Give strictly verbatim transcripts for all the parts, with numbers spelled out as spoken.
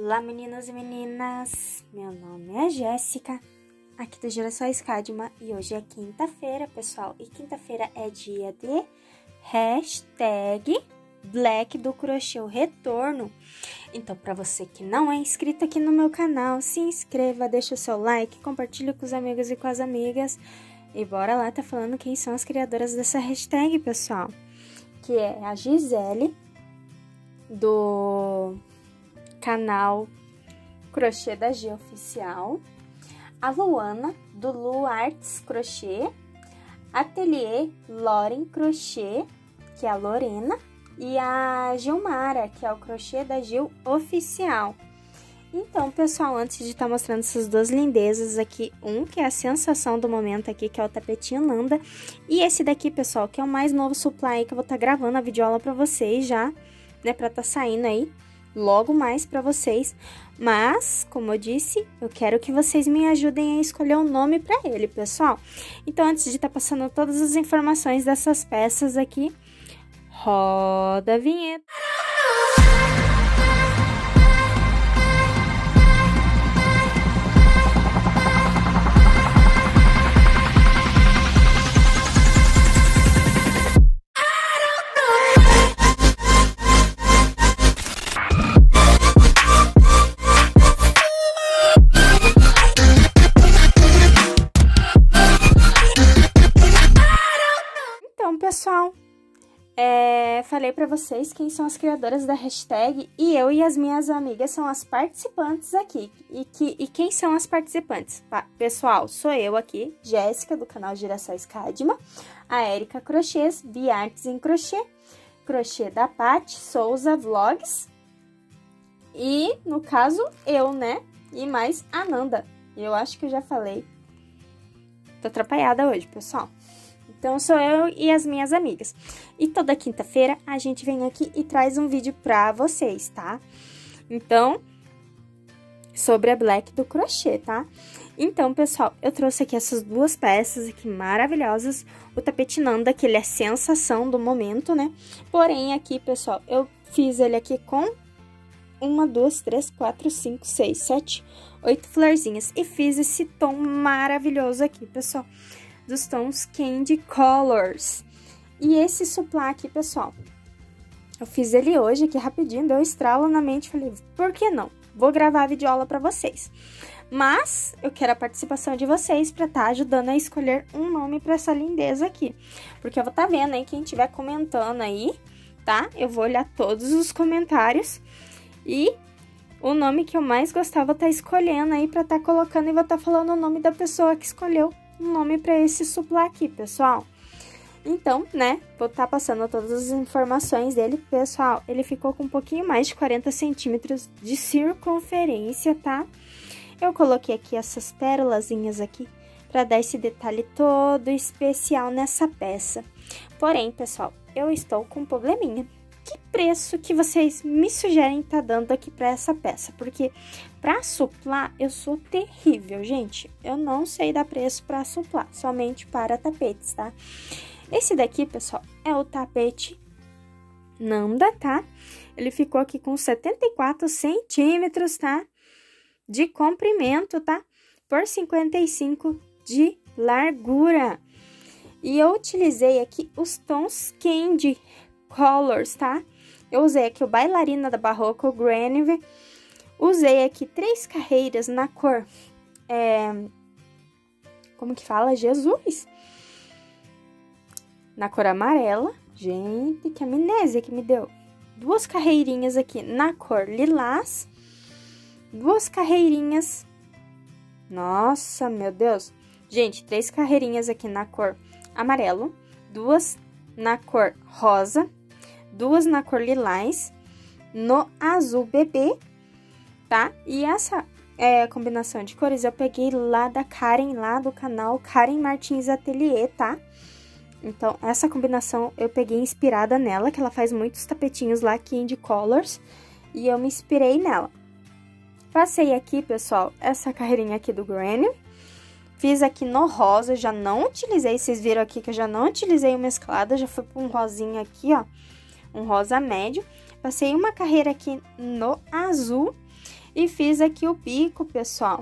Olá, meninos e meninas! Meu nome é Jéssica, aqui do Girassóis Cadma, e hoje é quinta-feira, pessoal. E quinta-feira é dia de hashtag Black do Crochê, o retorno. Então, para você que não é inscrito aqui no meu canal, se inscreva, deixa o seu like, compartilhe com os amigos e com as amigas. E bora lá, tá falando quem são as criadoras dessa hashtag, pessoal. Que é a Gisele, do canal Crochê da G Oficial, a Luana, do Lu Arts Crochê, Ateliê Loren Crochê, que é a Lorena, e a Gilmara, que é o Crochê da Gil Oficial. Então, pessoal, antes de estar mostrando essas duas lindezas aqui, um que é a sensação do momento aqui, que é o tapetinho Nanda, e esse daqui, pessoal, que é o mais novo supply que eu vou estar gravando a videoaula pra vocês já, né, pra tá saindo aí logo mais pra vocês. Mas, como eu disse, eu quero que vocês me ajudem a escolher um nome pra ele, pessoal. Então, antes de estar passando todas as informações dessas peças aqui, roda a vinheta. Pessoal, é, falei pra vocês quem são as criadoras da hashtag, e eu e as minhas amigas são as participantes aqui. E, que, e quem são as participantes? Pessoal, sou eu aqui, Jéssica, do canal Girassóis Cadma, a Érica Crochês, Biartes em Crochê, Crochê da Paty Souza Vlogs, e, no caso, eu, né? E mais a Nanda. Eu acho que eu já falei. Tô atrapalhada hoje, pessoal. Então, sou eu e as minhas amigas. E toda quinta-feira a gente vem aqui e traz um vídeo pra vocês, tá? Então, sobre a Black do Crochê, tá? Então, pessoal, eu trouxe aqui essas duas peças aqui maravilhosas. O tapete Nanda, que ele é sensação do momento, né? Porém, aqui, pessoal, eu fiz ele aqui com uma, duas, três, quatro, cinco, seis, sete, oito florzinhas. E fiz esse tom maravilhoso aqui, pessoal, dos tons Candy Colors. E esse suplá aqui, pessoal, eu fiz ele hoje aqui rapidinho, deu estralo na mente, falei, por que não? Vou gravar a videoaula pra vocês. Mas eu quero a participação de vocês pra tá ajudando a escolher um nome pra essa lindeza aqui. Porque eu vou tá vendo aí, quem estiver comentando aí, tá? Eu vou olhar todos os comentários e o nome que eu mais gostava tá escolhendo aí pra tá colocando, e vou tá falando o nome da pessoa que escolheu um nome para esse suplá aqui, pessoal. Então, né, vou estar passando todas as informações dele, pessoal. Ele ficou com um pouquinho mais de quarenta centímetros de circunferência, tá? Eu coloquei aqui essas pérolazinhas aqui para dar esse detalhe todo especial nessa peça. Porém, pessoal, eu estou com um probleminha. Que preço que vocês me sugerem tá dando aqui para essa peça? Porque para suplá eu sou terrível, gente. Eu não sei dar preço para suplá, somente para tapetes, tá? Esse daqui, pessoal, é o tapete Nanda, tá? Ele ficou aqui com setenta e quatro centímetros, tá? De comprimento, tá? Por cinquenta e cinco de largura. E eu utilizei aqui os tons Candy Colors, tá? Eu usei aqui o Bailarina da Barroco, o Granny. Usei aqui três carreiras na cor, é, como que fala? Jesus! Na cor amarela. Gente, que amnésia que me deu. Duas carreirinhas aqui na cor lilás. Duas carreirinhas. Nossa, meu Deus. Gente, três carreirinhas aqui na cor amarelo. Duas na cor rosa. Duas na cor lilás, no azul bebê, tá? E essa é, combinação de cores eu peguei lá da Karen, lá do canal Karen Martins Ateliê, tá? Então, essa combinação eu peguei inspirada nela, que ela faz muitos tapetinhos lá, Candy Colors, e eu me inspirei nela. Passei aqui, pessoal, essa carreirinha aqui do Granny. Fiz aqui no rosa, já não utilizei, vocês viram aqui que eu já não utilizei o mesclado, já foi para um rosinha aqui, ó. Um rosa médio. Passei uma carreira aqui no azul E fiz aqui o bico, pessoal,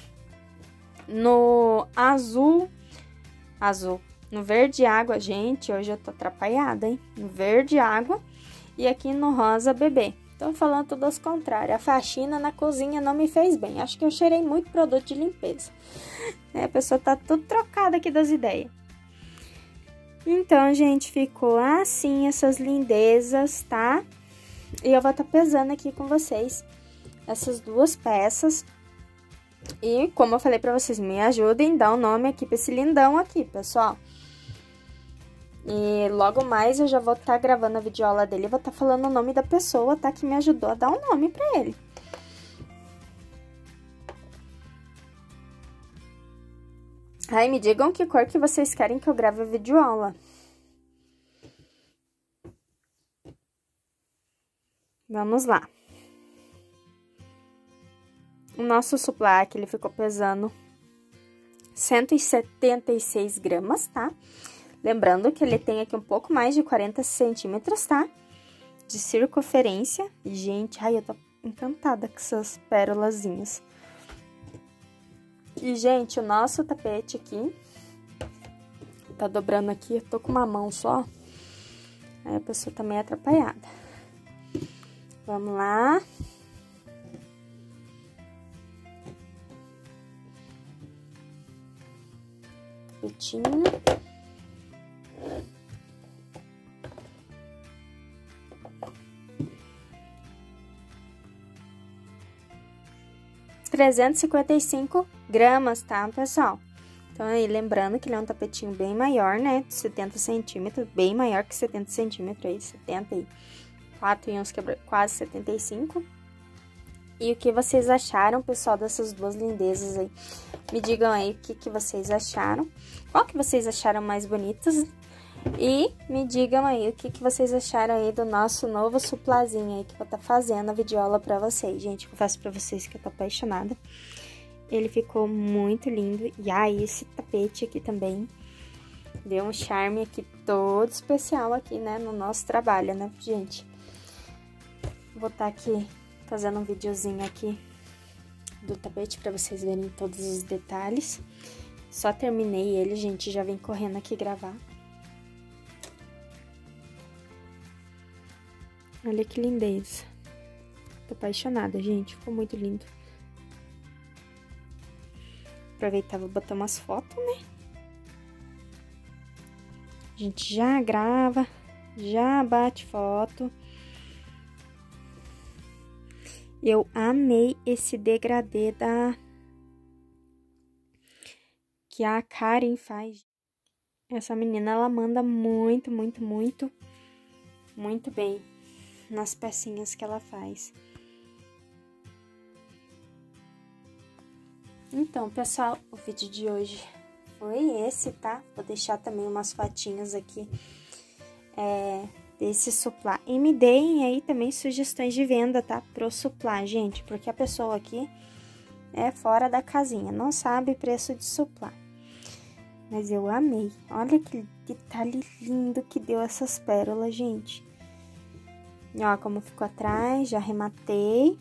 no azul, azul, no verde água, gente, hoje eu tô atrapalhada, hein? No verde água e aqui no rosa bebê. Tô falando tudo aos contrários, a faxina na cozinha não me fez bem, acho que eu cheirei muito produto de limpeza. É, a pessoa tá tudo trocada aqui das ideias. Então, gente, ficou assim essas lindezas, tá? E eu vou estar pesando aqui com vocês essas duas peças. E, como eu falei pra vocês, me ajudem a dar um nome aqui pra esse lindão aqui, pessoal. E logo mais eu já vou estar gravando a videoaula dele e vou estar falando o nome da pessoa, tá? Que me ajudou a dar um nome pra ele. Aí, me digam que cor que vocês querem que eu grave a videoaula. Vamos lá. O nosso suplá aqui, ele ficou pesando cento e setenta e seis gramas, tá? Lembrando que ele tem aqui um pouco mais de quarenta centímetros, tá? De circunferência. Gente, ai, eu tô encantada com essas pérolazinhas. E, gente, o nosso tapete aqui tá dobrando aqui, eu tô com uma mão só. Aí a pessoa tá meio atrapalhada. Vamos lá. Tapetinho. trezentos e cinquenta e cinco gramas, tá, pessoal? Então, aí, lembrando que ele é um tapetinho bem maior, né? De setenta centímetros, bem maior que setenta centímetros aí, setenta e quatro e uns quebra... quase setenta e cinco. E o que vocês acharam, pessoal, dessas duas lindezas aí? Me digam aí o que, que vocês acharam. Qual que vocês acharam mais bonitas? E me digam aí o que, que vocês acharam aí do nosso novo suplazinho aí que eu vou estar fazendo a videoaula pra vocês. Gente, confesso pra vocês que eu tô apaixonada. Ele ficou muito lindo. E aí, esse tapete aqui também deu um charme aqui todo especial aqui, né, no nosso trabalho, né, gente? Vou estar aqui fazendo um videozinho aqui do tapete pra vocês verem todos os detalhes. Só terminei ele, gente, já vem correndo aqui gravar. Olha que lindeza. Tô apaixonada, gente. Ficou muito lindo. Aproveitar, vou botar umas fotos, né? A gente já grava, já bate foto. Eu amei esse degradê da... que a Karen faz. Essa menina, ela manda muito, muito, muito, muito bem nas pecinhas que ela faz. Então, pessoal, o vídeo de hoje foi esse, tá? Vou deixar também umas fotinhas aqui é, desse suplá. E me deem aí também sugestões de venda, tá? Pro suplá, gente, porque a pessoa aqui é fora da casinha, não sabe preço de suplá. Mas eu amei. Olha que detalhe lindo que deu essas pérolas, gente. E ó, como ficou atrás, já arrematei.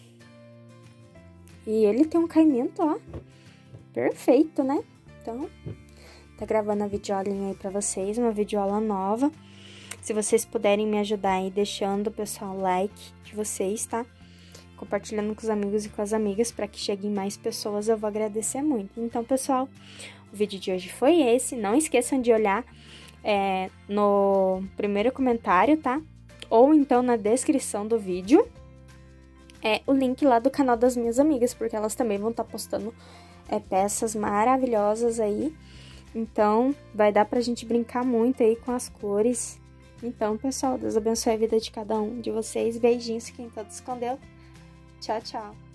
E ele tem um caimento, ó, perfeito, né? Então, tá gravando a videoaulinha aí pra vocês, uma videoaula nova. Se vocês puderem me ajudar aí, deixando, pessoal, o like de vocês, tá? Compartilhando com os amigos e com as amigas pra que cheguem mais pessoas, eu vou agradecer muito. Então, pessoal, o vídeo de hoje foi esse. Não esqueçam de olhar é, no primeiro comentário, tá? Ou então na descrição do vídeo, é o link lá do canal das minhas amigas, porque elas também vão estar postando é, peças maravilhosas aí. Então, vai dar pra gente brincar muito aí com as cores. Então, pessoal, Deus abençoe a vida de cada um de vocês. Beijinhos, quem todo escondeu. Tchau, tchau.